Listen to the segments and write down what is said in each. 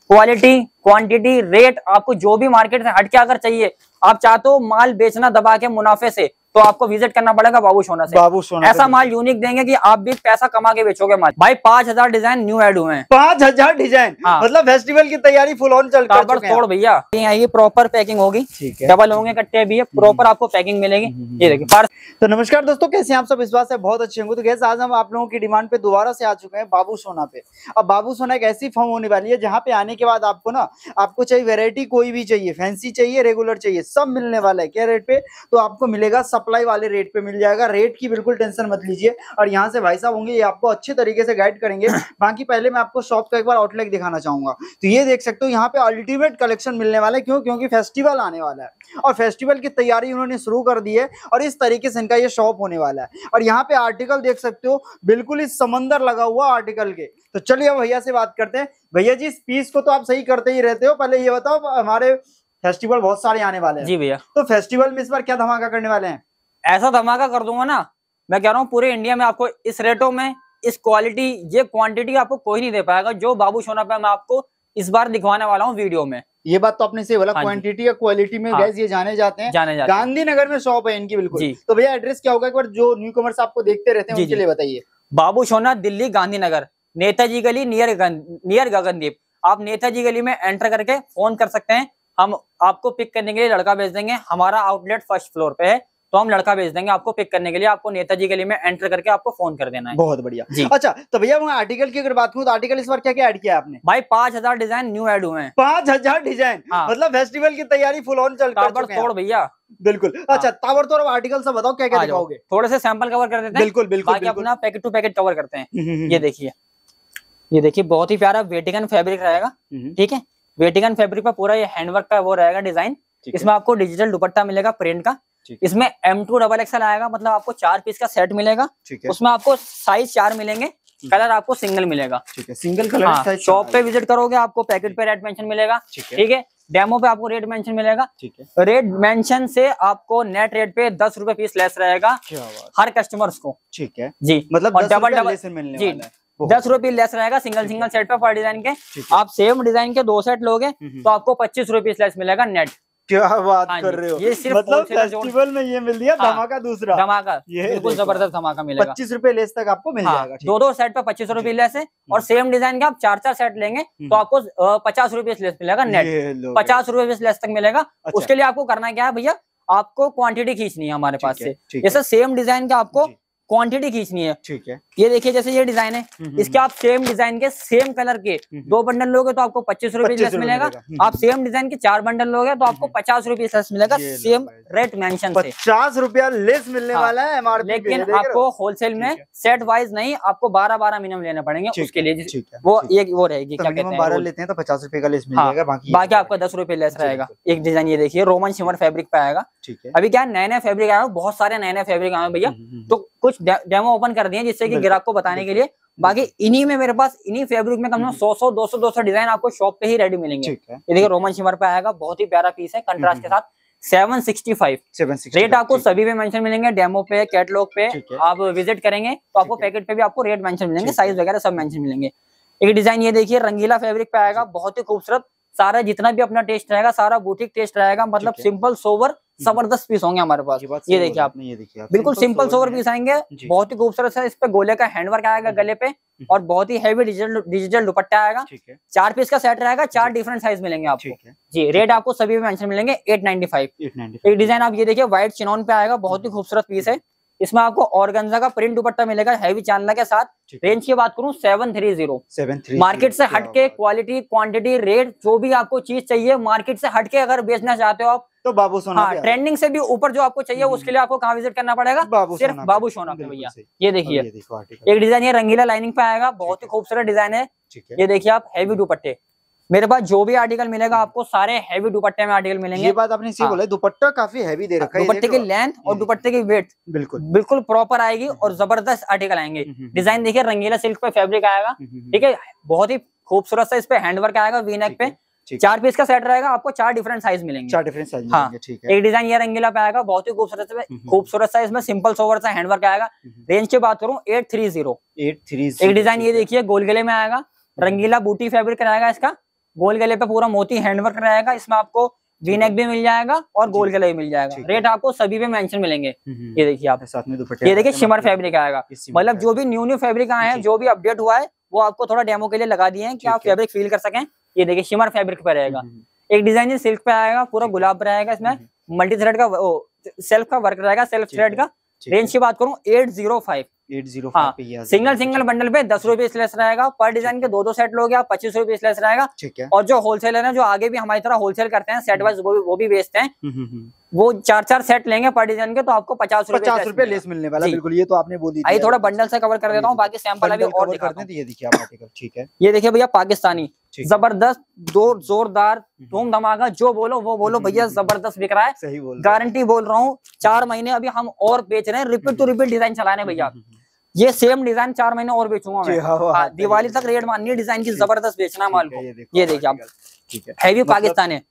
Quality, quantity, rate आपको जो भी मार्केट से हट के अगर चाहिए, आप चाहते हो माल बेचना दबा के मुनाफे से, तो आपको विजिट करना पड़ेगा बाबू सोना से। बाबू सोना ऐसा माल यूनिक देंगे कि आप भी पैसा कमा के बेचोगे माल। भाई 5000 डिजाइन न्यू ऐड हुए हैं। 5000 डिजाइन। हाँ। मतलब फेस्टिवल की तैयारी फुल ऑन चल कर चुके हैं। तोड़ भैया, ये प्रॉपर पैकिंग होगी, ठीक है। डबल होंगे कट्टे भी है, प्रॉपर आपको पैकिंग मिलेगी। ये देखिए। तो नमस्कार दोस्तों, कैसे हैं आप सब? विश्वास है बहुत अच्छे होंगे। तो गैस आज हम आप लोगों की डिमांड पे दोबारा से आ चुके हैं बाबू सोना पे। अब बाबू सोना एक ऐसी फॉर्म होने वाली है जहाँ पे आने के बाद आपको चाहिए वैरायटी कोई भी चाहिए, फैंसी चाहिए, रेगुलर चाहिए, सब मिलने वाला है। क्या रेट पे? तो आपको मिलेगा सप्लाई वाले रेट पे मिल जाएगा। रेट की बिल्कुल टेंशन मत लीजिए। और यहाँ से भाई साहब होंगे, ये आपको अच्छे तरीके से गाइड करेंगे। बाकी पहले मैं आपको शॉप का एक बार आउटलेट दिखाना चाहूंगा। तो ये देख सकते हो, यहाँ पे अल्टीमेट कलेक्शन मिलने वाला है। क्यों? क्योंकि फेस्टिवल आने वाला है और फेस्टिवल की तैयारी उन्होंने शुरू कर दी है और इस तरीके से इनका ये शॉप होने वाला है। और यहाँ पे आर्टिकल देख सकते हो, बिल्कुल इस समंदर लगा हुआ आर्टिकल के। तो चलिए अब भैया से बात करते हैं। भैया जी, इस पीस को तो आप सही करते ही रहते हो, पहले ये बताओ, हमारे फेस्टिवल बहुत सारे आने वाले हैं। जी भैया। तो फेस्टिवल में इस बार क्या धमाका करने वाले हैं? ऐसा धमाका कर दूंगा ना, मैं कह रहा हूँ पूरे इंडिया में आपको इस रेटों में, इस क्वालिटी, ये क्वांटिटी आपको कोई नहीं दे पाएगा जो बाबू सोना पे मैं आपको इस बार दिखवाने वाला हूँ वीडियो में। ये बात तो आपने सही बोला। हाँ, क्वांटिटी या क्वालिटी में गैस ये जाने जाते हैं। गांधीनगर में शॉप है इनकी बिल्कुल। तो भैया एड्रेस क्या होगा, एक बार जो न्यू कमर्स आपको देखते रहते हैं उनके लिए बताइए। बाबू सोना, दिल्ली गांधीनगर, नेताजी गली, नियर गगनदीप। आप नेताजी गली में एंटर करके फोन कर सकते हैं, हम आपको पिक करने के लिए लड़का भेज देंगे। हमारा आउटलेट फर्स्ट फ्लोर पे है, तो हम लड़का भेज देंगे आपको पिक करने के लिए। आपको नेताजी गली में एंटर करके आपको फोन कर देना है। बहुत बढ़िया जी। अच्छा, तो भैया मैं आर्टिकल की अगर बात करूं तो आर्टिकल इस बार क्या क्या ऐड किया आपने? भाई 5000 डिजाइन न्यू ऐड हुए हैं। 5000 डिजाइन। हाँ। मतलब फेस्टिवल की तैयारी फुल ऑन चल कर चुके हैं। तोड़ भैया। बिल्कुल। अच्छा, ताबड़तोड़ आर्टिकल सब बताओ क्या क्या दिखाओगे? थोड़े से सैंपल कवर कर देते हैं। बिल्कुल बिल्कुल। बाकी अपना पैकेट टू पैकेट कवर करते हैं। ये देखिए, ये देखिए, बहुत ही प्यारा वेटिकन फैब्रिक रहेगा। ठीक है, वेटिकन फैब्रिक पर पूरा ये हैंडवर्क का वो रहेगा डिजाइन। इसमें आपको डिजिटल दुपट्टा मिलेगा प्रिंट का। इसमें M2XXL आएगा, मतलब आपको 4 पीस का सेट मिलेगा। उसमें आपको साइज 4 मिलेंगे, कलर आपको सिंगल मिलेगा। ठीक है, सिंगल कलर। हाँ, शॉप पे विजिट करोगे आपको पैकेट पे रेट मेंशन मिलेगा। ठीक है, डेमो पे आपको रेट मेंशन मिलेगा। ठीक है, रेट मेंशन से आपको नेट रेट पे 10 रुपए पीस लेस रहेगा हर कस्टमर्स को। ठीक है जी, मतलब डबल जी 10 रुपए लेस रहेगा सिंगल सेट पे पर डिजाइन के। आप सेम डिजाइन के 2 सेट लोगे तो आपको 25 रुपए लेस मिलेगा नेट। क्या बात कर रहे हो? ये सिर्फ मतलब फेस्टिवल में ये मिल दिया धमाका। दूसरा धमाका, ये बिल्कुल जबरदस्त धमाका मिलेगा। 25 रुपए लेस तक आपको मिल जाएगा। 2 सेट पे 25 रुपए लेस है। और सेम डिजाइन के आप 4 सेट लेंगे तो आपको 50 रुपए लेस मिलेगा नेट। 50 रुपए लेस तक मिलेगा। उसके लिए आपको करना क्या है भैया, आपको क्वांटिटी खींचनी है हमारे पास से। जैसे सेम डिजाइन का आपको क्वांटिटी खींचनी है। ठीक है, ये देखिए, जैसे ये डिजाइन है, इसके आप सेम डिजाइन के सेम कलर के 2 बंडल लोगे तो आपको 25 रुपए लेस मिलेगा। आप सेम डिजाइन के 4 बंडल लोगे तो आपको 50 रुपए लेस मिलेगा। सेम रेट मेंशन से 50 रुपया लेस मिलने वाला है एमआरपी। लेकिन आपको होलसेल में सेट वाइज नहीं, आपको 12 मिनिमम लेने पड़ेंगे। उसके लिए वो एक वो रहेगी, क्या कहते हैं, 12 लेते हैं तो 50 रुपए का लेस मिल जाएगा। बाकी आपको 10 रुपए लेस रहेगा। एक डिजाइन ये देखिए, रोमन शिमर फैब्रिक पे आएगा। अभी क्या नए नए फैब्रिक आए, बहुत सारे नए नए फैब्रिक आए भैया, तो कुछ डेमो ओपन कर दिए जिससे कि ग्राहक को बताने के लिए। बाकी इन्हीं में मेरे पास इन्हीं फैब्रिक में कम से कम 100 200 डिजाइन आपको शॉप पे ही रेडी मिलेंगे। ये देखिए, रोमन शिमर पे आएगा, बहुत ही प्यारा पीस है कंट्रास्ट के साथ। 765 रेट आपको सभी पे मेंशन मिलेंगे, डेमो पे, कैटलॉग पे आप विजिट करेंगे तो आपको पैकेट पे भी आपको रेट मेंशन मिलेंगे, साइज वगैरह सब मेंशन मिलेंगे। एक डिजाइन ये देखिए, रंगीला फैब्रिक पे आएगा, बहुत ही खूबसूरत। सारा जितना भी अपना टेस्ट रहेगा सारा बुटीक टेस्ट रहेगा, मतलब सिंपल सोवर जबरदस्त पीस होंगे हमारे पास। ये देखिए आपने, ये देखिए बिल्कुल सिंपल सोवर पीस आएंगे, बहुत ही खूबसूरत है। इस पे गोले का हैंडवर्क आएगा गले पे और बहुत ही हैवी डिजिटल दुपट्टा आएगा। 4 पीस का सेट रहेगा, 4 डिफरेंट साइज मिलेंगे आपको। जी, रेट आपको सभी में मेंशन मिलेंगे 895। एक डिजाइन आप ये देखिए, व्हाइट चिनॉन पे आएगा, बहुत ही खूबसूरत पीस है। इसमें आपको ऑर्गेन्जा का प्रिंट दुपट्टा मिलेगा हैवी चांदला के साथ। रेंज की बात करूं 730 मार्केट से हटके क्वालिटी, क्वांटिटी, रेट, जो भी आपको चीज चाहिए मार्केट से हटके अगर बेचना चाहते हो आप तो बाबू सोना। हाँ, ट्रेंडिंग से भी ऊपर जो आपको चाहिए उसके लिए आपको कहाँ विजिट करना पड़ेगा? सिर्फ बाबू सोना पे भैया। ये देखिए, एक डिजाइन ये रंगीला लाइनिंग पे आएगा, बहुत ही खूबसूरत डिजाइन है। ये देखिए आप, हैवी दुपट्टे। मेरे पास जो भी आर्टिकल मिलेगा आपको सारे हैवी दुपट्टे में आर्टिकल मिलेंगे। ये बात आपने सही बोला, दुपट्टा काफी हैवी दे रखा है। दुपट्टे की लेंथ और दुपट्टे की वेट बिल्कुल प्रॉपर आएगी और जबरदस्त आर्टिकल आएंगे। डिजाइन देखिए, रंगीला सिल्क पे फैब्रिक आएगा। ठीक है, बहुत ही खूबसूरत सा इस पे हैंडवर्क आएगा वी नेक पे। 4 पीस का सेट रहेगा, आपको 4 डिफरेंट साइज मिलेंगे। 4 डिफरेंट साइज मिलेंगे। ठीक है, एक डिजाइन ये रंगीला पे आएगा, बहुत ही खूबसूरत सा, इसमें सिंपल सोवर सा हैंडवर्क आएगा। रेंज की बात करूं 830। एक डिजाइन ये देखिए, गोल गले में आएगा, रंगीला बूटी फैब्रिक रहेगा इसका, गोल गले पे पूरा मोती हैंडवर्क रहेगा, इसमें आपको वी नेक भी मिल जाएगा और गोल गला भी मिल जाएगा। रेट आपको सभी पे मेंशन मिलेंगे। ये देखिए आप साथ में दुपट्टे, ये देखिए शिमर फैब्रिक आएगा। मतलब जो भी न्यू फैब्रिक आए हैं, जो भी अपडेट हुआ है, वो आपको थोड़ा डेमो के लिए लगा दिए हैं कि आप फैब्रिक फील कर सकें। ये देखिए शिमर फैब्रिक पे रहेगा। एक डिजाइन सिल्क पे आएगा, पूरा गुलाब रहेगा, इसमें मल्टी थ्रेड का सेल्फ का वर्क रहेगा, सेल्फ थ्रेड का। रेंज की बात करूं 805 हाँ, सिंगल बंडल पे 10 रुपए स्लेस रहेगा। पर डिजाइन के 2 सेट लोगे आप 25 रुपए स्लेस रहेगा। और जो होलसेलर है, जो आगे भी हमारी तरह होलसेल करते हैं, सेट वाइज वो भी बेचते हैं, वो 4 सेट लेंगे पर डिजाइन के, तो आपको 50 रुपए लेस मिलने वाला। बिल्कुल, ये तो आपने बोल दिया। आइए थोड़ा बंडल से कवर कर देता हूँ, बाकी सैंपल अभी और दिखाते हैं। ये देखिए आप आर्टिकल, ठीक है। ये देखिए भैया पाकिस्तानी जबरदस्त जोरदार धूम धमाका, जो बोलो वो बोलो भैया, जबरदस्त बिक रहा है। सही बोल, गारंटी बोल रहा हूँ। 4 महीने अभी हम और बेच रहे हैं, रिपीट टू रिपीट डिजाइन चलाने भैया। ये सेम डिजाइन 4 महीने और बेचूंगा मैं। दिवाली तक रेट माननी है, डिजाइन की जबरदस्त बेचना माल को। ये देखिए आप, हैवी पाकिस्तानी है,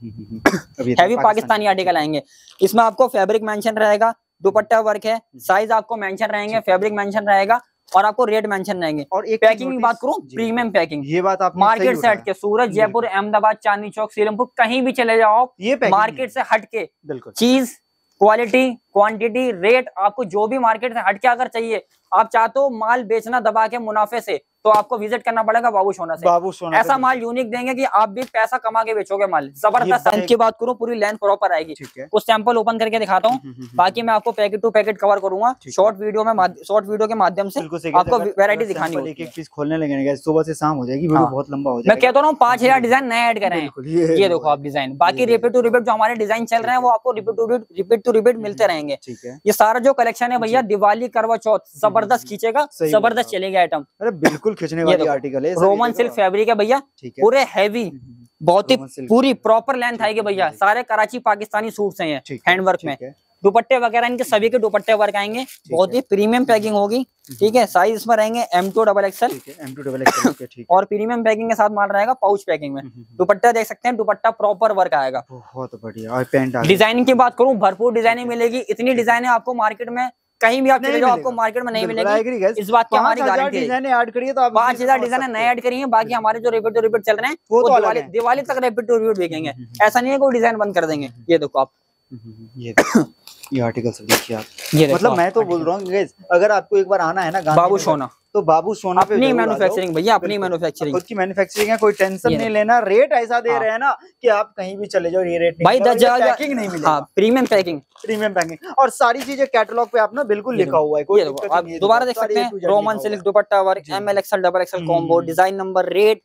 हैवी पाकिस्तानी आर्टिकल आएंगे। इसमें आपको फैब्रिक मेंशन रहेगा, दुपट्टा वर्क है, साइज आपको मेंशन रहेंगे, फैब्रिक मेंशन रहेगा और आपको रेट मेंशन रहेंगे। और एक पैकिंग की बात करूं, प्रीमियम पैकिंग। ये बात आप मार्केट से हटके, सूरत, जयपुर, अहमदाबाद, चांदनी चौक, सीलमपुर, कहीं भी चले जाओ, ये मार्केट से हटके चीज, क्वालिटी, क्वांटिटी, रेट, आपको जो भी मार्केट से हटके अगर चाहिए, आप चाहते हो माल बेचना दबा के मुनाफे से, तो आपको विजिट करना पड़ेगा बाबू सोना से। ऐसा माल यूनिक देंगे कि आप भी पैसा कमा के बेचोगे माल। जबरदस्त। लेंथ की बात करूं, पूरी लेंथ प्रॉपर आएगी। कुछ सैंपल ओपन करके दिखाता हूं, बाकी मैं आपको पैकेट टू पैकेट कवर करूंगा शॉर्ट वीडियो के माध्यम से। आपको वैरायटी दिखानी होगी। एक पीस खोलने लगेंगे, सुबह से शाम हो जाएगी, वीडियो बहुत लंबा हो जाएगा। मैं कहता हूँ 5000 डिजाइन नए ऐड करें। ये देखो आप डिजाइन, बाकी रिपीट टू रिपीट जो हमारे डिजाइन चल रहे हैं, वो आपको रिपीट टू रिपीट मिलते रहेंगे। ये सारा जो कलेक्शन है भैया, दिवाली, करवा चौथ, जबरदस्त खींचेगा, जबरदस्त चलेगा आइटम। अरे बिल्कुल खींचने वाली आर्टिकल है। रोमन सिल्क फैब्रिक है भैया, पूरे हैवी, बहुत ही पूरी प्रॉपर लेंथ आएगी भैया। सारे कराची पाकिस्तानी सूट्स हैं ये, हैंडवर्क में। दुपट्टे वगैरह इनके सभी के दुपट्टे वर्क आएंगे, बहुत ही प्रीमियम पैकिंग होगी। ठीक है, साइज इसमें रहेंगे M2 XXL और प्रीमियम पैकिंग के साथ माल रहेगा, पाउच पैकिंग में। दुपट्टा देख सकते हैं, दुपट्टा प्रॉपर वर्क आएगा, बहुत बढ़िया। और पैंट डिजाइनिंग की बात करूं, भरपूर डिजाइनिंग मिलेगी। इतनी डिजाइन है आपको मार्केट में कहीं भी आप चले जाओ, आपको मार्केट में नहीं मिलेगी। इस बात की हमारी गारंटी है। 5000 डिजाइन नए ऐड करी है, बाकी हमारे जो रिपीट टू रिपीट चल रहे हैं, वो दिवाली तक रिपीट टू रिपीट बिकेंगे। ऐसा नहीं है कोई डिजाइन बंद कर देंगे। ये देखो आप, ये आर्टिकल सब देखिए आप। मतलब मैं तो बोल रहा हूँ, अगर आपको एक बार आना है ना बाबू सोना, तो बाबू सोना पे अपनी मैन्युफैक्चरिंग भैया, अपनी मैन्युफैक्चरिंग, खुद की मैन्युफैक्चरिंग है, कोई टेंशन नहीं लेना। रेट ऐसा दे रहे हैं ना कि आप कहीं भी चले जाओ, ये रेट भाई 10,000 पैकिंग नहीं मिलेगा। प्रीमियम पैकिंग और सारी चीजें कैटलॉग पे आप ना बिल्कुल लिखा हुआ है, कोई आप दोबारा देख सकते हैं। Roman silk dupatta work, ML XL XXL combo, design number, rate,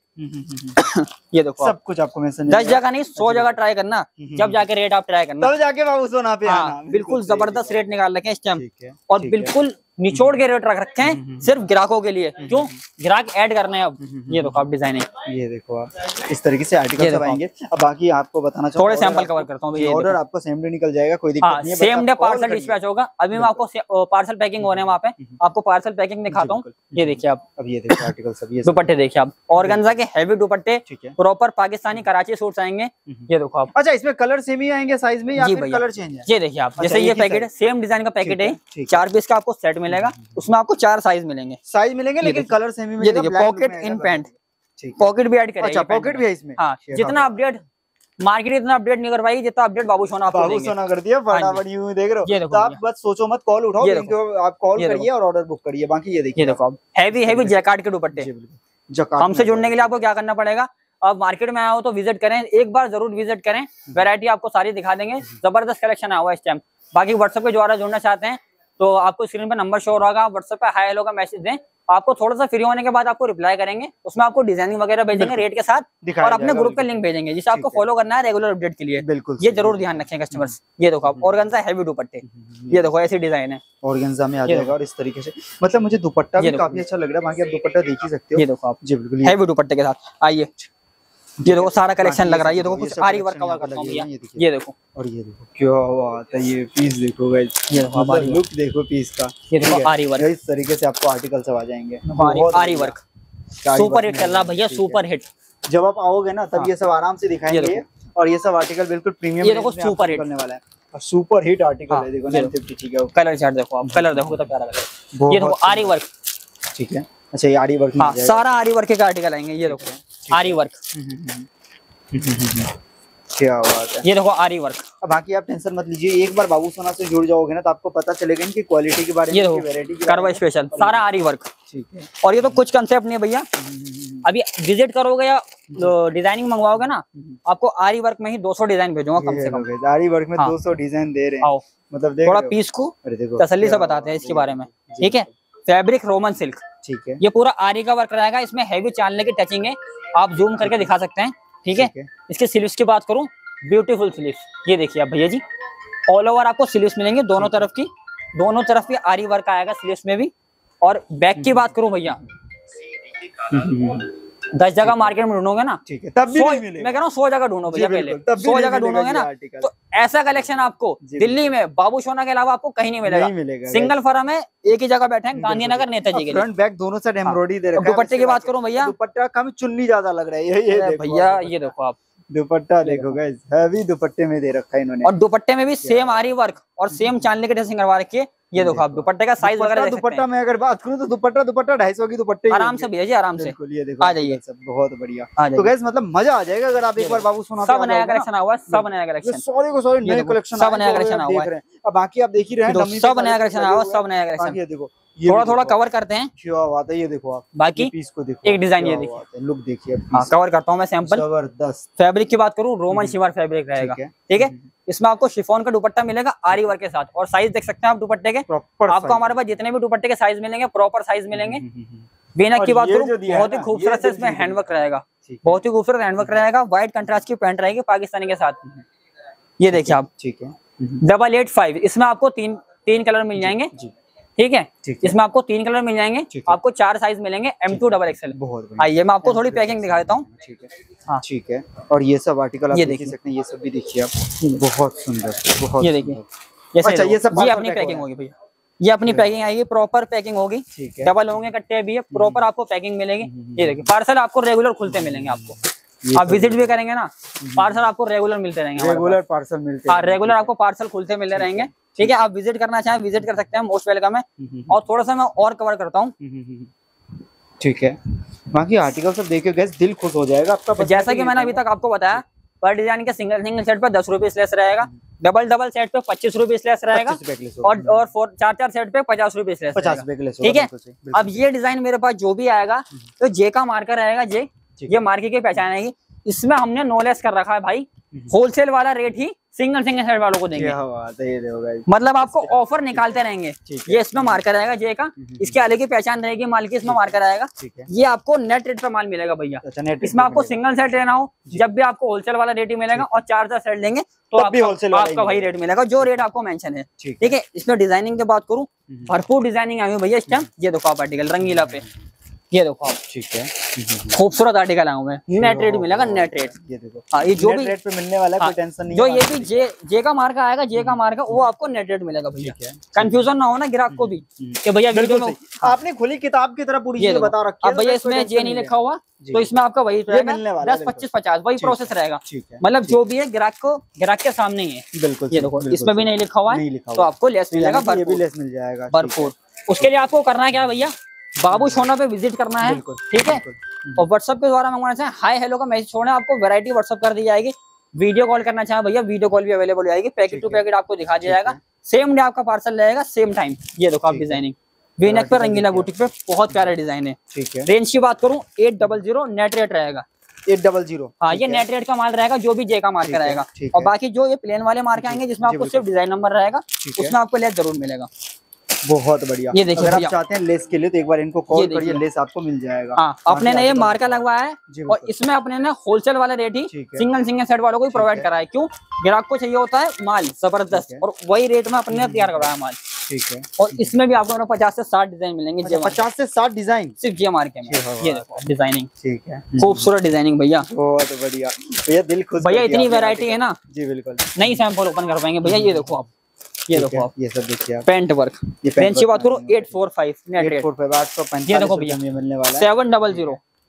ये देखो सब कुछ आपको मेंशन। 10 जगह नहीं 100 जगह ट्राई करना, जब जाके रेट आप ट्राई करना, तब जाके बाबू सोना पे आना। बिल्कुल जबरदस्त रेट निकाल रखे हैं इस टाइम, और बिल्कुल निचोड़ के रेट रख रखे हैं सिर्फ ग्राहकों के लिए। क्यों? ग्राहक ऐड करने हैं अब। ये देखो आप डिजाइनिंग, ये देखो आप, इस तरीके से आर्टिकल सब आएंगे। अब बाकी आपको बताना चाहूंगा, थोड़े सैंपल कवर करता हूँ। ऑर्डर आपको सेम डे निकल जाएगा, कोई दिक्कत नहीं है। सेम डे पार्सल डिस्पैच होगा। अभी मैं आपको पार्सल पैकिंग हो रहे हैं वहाँ पे, आपको पार्सल पैकिंग दिखाता हूँ। ये देखिए आप, अब ये देखिए आर्टिकल सब, ये दुपट्टे देखिए आप, ऑर्गेन्जा के हैवी दुपट्टे, प्रॉपर पाकिस्तानी कराची सूट्स आएंगे। ये देखो आप। अच्छा, इसमें कलर सेम ही आएंगे साइज में या फिर कलर चेंज है? ये देखिए आप, जैसे ये पैकेट है, सेम डिजाइन का पैकेट है, 4 पीस का आपको सेट मिलेगा, उसमें आपको 4 साइज मिलेंगे, लेकिन कलर सेम ही मिलेगा। ये देखिए पॉकेट इन पैंट, पॉकेट भी ऐड करेंगे। अच्छा, पॉकेट भी है इसमें। हाँ, जितना अपडेट मार्केट इतना अपडेट नहीं कर पाई जितना अपडेट बाबू सोना कर दिया फटाफट। यूं देख रहे हो, तो आप बस सोचो मत, कॉल उठाओ, आप कॉल करिए और ऑर्डर बुक करिए। बाकी ये देखिए, देखो आप, हैवी जैकार्ड के दुपट्टे। हमसे जुड़ने के लिए आपको क्या करना पड़ेगा, अब मार्केट में आया हो तो विजिट करें, एक बार जरूर विजिट करें। वैरायटी आपको सारी दिखा देंगे, जबरदस्त कलेक्शन आया हुआ है इस टाइम। बाकी व्हाट्सएप के द्वारा जुड़ना चाहते हैं तो आपको स्क्रीन पर नंबर शो होगा, व्हाट्सएप पे हाय हेलो का मैसेज दें, आपको थोड़ा सा फ्री होने के बाद आपको रिप्लाई करेंगे, उसमें आपको डिजाइनिंग वगैरह भेजेंगे रेट के साथ, और अपने ग्रुप का लिंक भेजेंगे जिसे आपको फॉलो करना है रेगुलर अपडेट के लिए। बिल्कुल, ये जरूर ध्यान रखें कस्टमर्स। ये देखो आप, ऑर्गेन्जा हैवी दुपट्टे, ये देखो ऐसी डिजाइन है, ऑर्गेन्जा में आ जाएगा। और इस तरीके से मतलब मुझे दुपट्टा भी काफी अच्छा लग रहा है। बाकी आप दुपट्टा देख ही सकते हो। ये देखो आप, जी बिल्कुल हैवी दुपट्टे के साथ। आइए, ये देखो सारा कलेक्शन लग रहा है। ये देखो कुछ आरी वर्क कवर करता हूं भैया, ये देखो, और ये देखो क्या बात है, ये पीस देखो गाइस, ये लुक देखो पीस का। ये देखो आरी वर्क, इस तरीके से आपको आर्टिकल सब आ जाएंगे। आरी वर्क सुपर हिट चल रहा भैया, सुपर हिट। जब आप आओगे ना तब ये सब आराम से दिखाएंगे, और ये सब आर्टिकल बिल्कुल प्रीमियम। ये देखो सुपर हिट करने वाला है, और सुपर हिट आर्टिकल है। देखो 950, ठीक है। कलर चार्ट देखो आप, कलर देखो कितना प्यारा लग रहा है। ये देखो आरी वर्क, ठीक है। अच्छा, ये आरी वर्क। हाँ, सारा आरी वर्क के आर्टिकल आएंगे। ये देखो आरी वर्क, क्या बात है। ये देखो आरी वर्क। अब बाकी आप टेंशन मत लीजिए, एक बार बाबू सोना से जुड़ जाओगे ना तो आपको पता चलेगा इनकी क्वालिटी के बारे में, ये वैरायटी के करवा स्पेशल सारा आरी वर्क। ठीक है। और ये तो कुछ कंसेप्ट नहीं है भैया, अभी विजिट करोगे या डिजाइनिंग मंगवाओगे ना, आपको आरी वर्क में ही 200 डिजाइन भेजूंगा कम से कम। आरी वर्क में 200 डिजाइन दे रहे हैं, मतलब थोड़ा पीस को तसल्ली से बताते हैं इसके बारे में। ठीक है, फैब्रिक रोमन सिल्क। ठीक है, ये पूरा आरी का वर्क रहेगा, इसमें हैवी चांदने की टचिंग है, आप जूम करके दिखा सकते हैं। ठीक है, इसके स्लीव्स की बात करूं, ब्यूटीफुल स्लीव्स, ये देखिए आप भैया जी, ऑल ओवर आपको स्लीव्स मिलेंगे दोनों तरफ की, दोनों तरफ की आरी वर्क आएगा स्लीव्स में भी। और बैक की बात करूं भैया, 10 जगह मार्केट में ढूंढोगे ना, ठीक है, तब भी नहीं मिलेगा। मैं कह रहा हूँ 100 जगह ढूंढो भैया, पहले 100 जगह ढूंढोगे ना तो ऐसा कलेक्शन आपको दिल्ली में बाबू सोना के अलावा आपको कहीं नहीं मिलेगा। सिंगल फर्म है, एक ही जगह बैठे हैं, गांधीनगर नेताजी के। फ्रंट बैक दोनों साइड एम्ब्रॉयडरी दे रखा है। दुपट्टे की बात करूं भैया, दुपट्टा कम चुन्नी ज्यादा लग रहा है ये भैया, ये देखो आप दुपट्टा देखो गाइस, हैवी दुपट्टे में दे रखा है इन्होंने। और दुपट्टे में भी सेम आरी वर्क और सेम चांदनी की ड्रेसिंग करवा रखी है। ये देखो आप दुपट्टे का साइज वगैरह, दुपट्टा में अगर बात करूं तो दुपट्टा 250 की दुपट्टे आराम से भैया जी, आराम से। ये देखो आ जाइए, बहुत बढ़िया। तो गाइस मतलब मजा आ जाएगा अगर आप एक बार बाबू सोना। सब नया कलेक्शन हुआ है, सब नया कलेक्शन, सारे को सारे नए कलेक्शन, सब नया कलेक्शन हुआ है। अब बाकी आप देख ही रहे हैं, सब नया कलेक्शन हुआ, सब नया कलेक्शन। ये देखो थोड़ा थोड़ा कवर करते हैं, क्या बात है। ये देखो आप बाकी पीस को देखो, एक डिजाइन ये देखिए, लुक देखिए। हाँ, कवर करता हूँ मैं सैंपल। जबरदस्त। फैब्रिक की बात करूँ, रोमन शिमर फैब्रिक रहेगा। ठीक है, इसमें आपको शिफॉन का दुपट्टा मिलेगा आरी वर्क के साथ, और साइज देख सकते हैं आप दुपट्टे के। आपको हमारे पास जितने भी दुपट्टे के साइज मिलेंगे प्रॉपर साइज मिलेंगे। वीनेक की बात करूँ, बहुत ही खूबसूरत से इसमें हैंडवर्क रहेगा, बहुत ही खूबसूरत हैंडवर्क रहेगा। व्हाइट कंट्रास्ट की पैंट रहेगी पाकिस्तानी के साथ। ये देखिए आप, ठीक है, 885, इसमें आपको तीन कलर मिल जाएंगे। ठीक है, इसमें आपको 3 कलर मिल जाएंगे, आपको 4 साइज मिलेंगे, M2 XXL। आइए मैं आपको थोड़ी पैकिंग दिखा देता हूँ। ठीक है, हाँ ठीक है। और ये सब आर्टिकल आप देख सकते हैं, ये सब भी देखिए आप, बहुत सुंदर, बहुत। ये देखिए, अच्छा ये सब ये अपनी पैकिंग होगी भैया, ये अपनी पैकिंग आएगी, प्रॉपर पैकिंग होगी। डबल होंगे, कट्टे भी है, प्रॉपर आपको पैकिंग मिलेगी। ये देखिए, पार्सल आपको रेगुलर खुलते मिलेंगे। आपको आप विजिट भी करेंगे ना, पार्सल आपको रेगुलर मिलते रहेंगे, रेगुलर पार्सल मिलते हैं। हाँ, रेगुलर आपको पार्सल खुलते मिलते रहेंगे। ठीक है, आप विजिट करना चाहें विजिट कर सकते हैं, मोस्ट वेलकम है। और थोड़ा सा मैं और कवर करता हूँ। ठीक है, बाकी आर्टिकल सब देखिए गाइस, दिल खुश हो जाएगा आपका। जैसा कि मैंने अभी तक आपको बताया, पर डिजाइन के सिंगल सेट पर 10 रुपीज लेस रहेगा, डबल सेट पे 25 रुपीज लेस रहेगा, और 4 सेट पे 50 रुपीज लेस, 50 रुपए लेस। ठीक है, अब ये डिजाइन मेरे पास जो भी आएगा तो जे का मार्कर रहेगा, जे ये मार्केट की पहचान आएगी। इसमें हमने नो लेस कर रखा है भाई, होलसेल वाला रेट ही सिंगल सेट वालों को देंगे। मतलब आपको ऑफर निकालते रहेंगे। ये इसमें मार्कर आएगा जे का, इसके अलग की पहचान रहेगी माल की, इसमें मार्कर आएगा। ये आपको नेट रेट पे माल मिलेगा भैया। इसमें आपको सिंगल सेट लेना हो जब भी आपको होलसेल वाला रेट ही मिलेगा, और 4 सेट लेंगे तो आपका वही रेट मिलेगा जो रेट आपको मेंशन है। ठीक है, इसमें डिजाइनिंग की बात करूं, भरपूर डिजाइनिंग आई हुई भैया इस टाइम। ये देखो आप आर्टिकल रंगीला पे, ये देखो आप, ठीक है, खूबसूरत आर्टिकल आया हुआ, नेट रेट मिलेगा, नेट रेट। ये देखो, हाँ, ये जो भी रेट पे मिलने वाला है, कोई टेंशन नहीं। जो ये भी जे का मार्का आएगा, जे का मार्का, वो आपको नेट रेट मिलेगा भैया। कंफ्यूजन ना हो ना ग्राहक को भी कि भैया वीडियो में आपने खुली किताब की तरह पूरी चीज बता रखी है। अब भैया इसमें जे नहीं लिखा हुआ तो इसमें आपका वही रहेगा, 10, 25, 50 वही प्रोसेस रहेगा। मतलब जो भी है ग्राहक के सामने ही है। बिल्कुल, ये देखो, इसमें भी नहीं लिखा हुआ है तो आपको लेस मिलेगा, भरपूर। उसके लिए आपको करना क्या है भैया, बाबू सोना पे विजिट करना है। ठीक है, और व्हाट्सएप के द्वारा मंगवाना चाहे हाय हेलो का मैसेज छोड़ना, आपको वैरायटी व्हाट्सएप कर दी जाएगी। वीडियो कॉल करना चाहे भैया, वीडियो कॉल भी अवेलेबल हो जाएगी, पैकेट टू पैकेट आपको दिखा दिया जाएगा, सेम डे आपका पार्सल रहेगा, सेम टाइम। ये देखो आप डिजाइनिंग, वीनेक पे रंगीला बुटीक पे बहुत प्यारा डिजाइन है। ठीक है, रेंज की बात करूँ 800 नेट रेट रहेगा। 800, हाँ, ये नेट रेट का माल रहेगा, जो भी जे का मार्कर रहेगा। और बाकी जो ये प्लेन वाले मार्के आएंगे जिसमें आपको सिर्फ डिजाइन नंबर रहेगा, उसमें आपको लेस जरूर मिलेगा। बहुत बढ़िया। ये देखिए, अगर आप चाहते हैं लेस के लिए तो एक बार इनको कॉल करिए, लेस आपको मिल जाएगा। हाँ, अपने ने ये मार्का लगवाया है, और इसमें अपने ने होलसेल वाला रेट ही सिंगल सेट वालों को ही प्रोवाइड करा है। क्यों, ग्राहक को चाहिए होता है माल जबरदस्त, और वही रेट में अपने ने तैयार करवाया माल। ठीक है, और इसमें भी आपको 50 से 60 डिजाइन मिलेंगे। 50 से 60 डिजाइन सिर्फ जे मार्के में। ये देखो डिजाइनिंग, ठीक है, खूबसूरत डिजाइनिंग भैया, बहुत बढ़िया भैया, दिल खुश भैया। इतनी वैरायटी है ना जी, बिल्कुल नहीं सैंपल ओपन कर पाएंगे भैया। ये देखो आप, ये देखो आप, ये सब देखिए, पेंट वर्क। रेंज की बात करो 845 नेट रेट, 845 ये देखो भैया मिलने वाला है। 700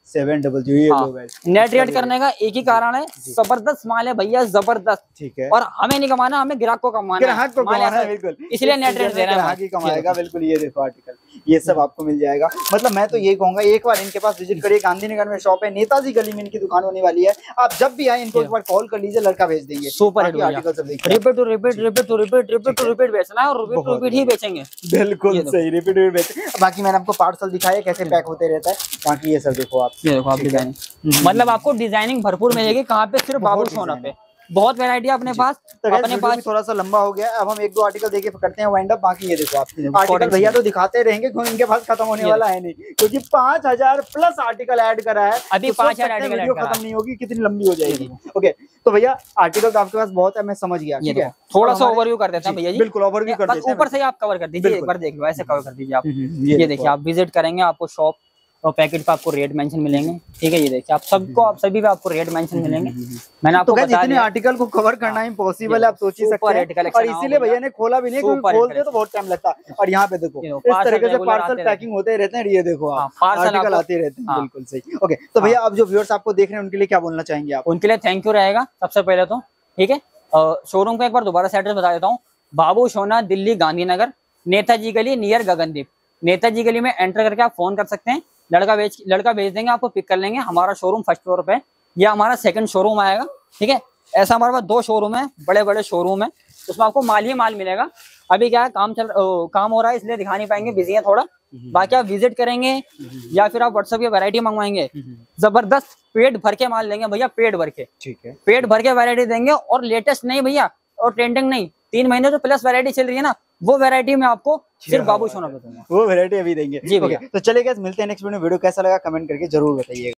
700 ये हाँ, लो गाइस। नेट रेट करने का एक ही कारण है, जबरदस्त माल है भैया, जबरदस्त। ठीक है, और हमें नहीं कमाना, हमें ग्राहक को कमाना है, ग्राहक को कमाना है, बिल्कुल, इसलिए नेट रेट दे रहा है, ग्राहक ही कमाएगा। बिल्कुल, ये देखो आर्टिकल, ये सब आपको मिल जाएगा। मतलब मैं तो ये कहूंगा एक बार इनके पास विजिट करिए। गांधीनगर में शॉप है, नेताजी गली में इनकी दुकान होने वाली है। आप जब भी आए इनको एक बार कॉल कर लीजिए, लड़का भेज देंगे। सुपर आर्टिकल सब देखिए, repeat to repeat, repeat to repeat, repeat to repeat बेचना है और रिपीट टू रिपीट ही बेचेंगे। बिल्कुल सही, रिपीट टू रिपीट। बाकी मैंने आपको पार्सल दिखाया कैसे पैक होते रहता है। बाकी ये सब देखो आप, ये देखो आप डिजाइनिंग, मतलब आपको डिजाइनिंग भरपूर मिलेगी। कहाँ पे? सिर्फ बाबू सोना पे। बहुत वैरायटी है अपने पास। तो अपने पास थोड़ा सा लंबा हो गया, अब हम एक दो आर्टिकल देके करते हैं वाइंड अप। बाकी ये देखो आप आर्टिकल भैया तो दिखाते रहेंगे, इनके पास खत्म होने वाला है नहीं, क्योंकि 5000 प्लस आर्टिकल ऐड करा है। अभी 5000 आर्टिकल वीडियो खत्म नहीं होगी, कितनी लंबी हो जाएगी। ओके, तो भैया आर्टिकल तो आपके पास बहुत है, मैं समझ गया। ठीक है, थोड़ा सा ओवरव्यू कर देते हैं भैया जी। बिल्कुल ओवरव्यू कर देते हैं। ऊपर से आप कवर कर दीजिए, एक बार देख लो, ऐसे कवर कर दीजिए आप। ये देखिए, आप विजिट करेंगे, आपको शॉप और पैकेट पे आपको रेट मेंशन मिलेंगे। ठीक है, ये देखिए आप सबको, आप सभी पे आपको रेट मेंशन मिलेंगे। मैंने आपको बता दिया, आर्टिकल को कवर करना इम्पॉसिबल है, आप सोच ही सकते हैं। और इसीलिए भैया ने खोला भी नहीं, क्योंकि खोलते तो बहुत टाइम लगता है। और यहाँ पे देखो इस तरीके से पार्सल पैकिंग होते रहते हैं। ये देखो आप आर्टिकल आते रहते हैं। बिल्कुल सही। ओके, तो भैया अब जो व्यूअर्स आपको देख रहे हैं उनके लिए क्या बोलना चाहेंगे आप? उनके लिए थैंक यू रहेगा सबसे पहले तो। ठीक है, शोरूम का एक बार दोबारा से एड्रेस बता देता हूँ। बाबू सोना, दिल्ली गांधीनगर, नेताजी गली नियर गगनदीप। नेताजी गली में एंटर करके आप फोन कर सकते हैं, लड़का भेज देंगे, आपको पिक कर लेंगे। हमारा शोरूम फर्स्ट फ्लोर पे, यह हमारा सेकंड शोरूम आएगा। ठीक है, ऐसा हमारे पास 2 शोरूम है, बड़े बड़े शोरूम है, उसमें आपको माल ही माल मिलेगा। अभी क्या है, काम हो रहा है, इसलिए दिखा नहीं पाएंगे, बिजी है थोड़ा। बाकी आप विजिट करेंगे या फिर आप व्हाट्सएप की वैरायटी मंगवाएंगे, जबरदस्त पेट भर के माल लेंगे भैया, पेट भर के। ठीक है, पेट भर के वैरायटी देंगे, और लेटेस्ट नहीं भैया, और ट्रेंडिंग नहीं। 3 महीने तो प्लस वैरायटी चल रही है ना, वो वैरायटी में आपको सिर्फ बाबू सोना पे दूंगा, वो वैरायटी अभी देंगे जी भैया। तो चलिए गाइस, मिलते हैं नेक्स्ट वीडियो। कैसा लगा कमेंट करके जरूर बताइएगा।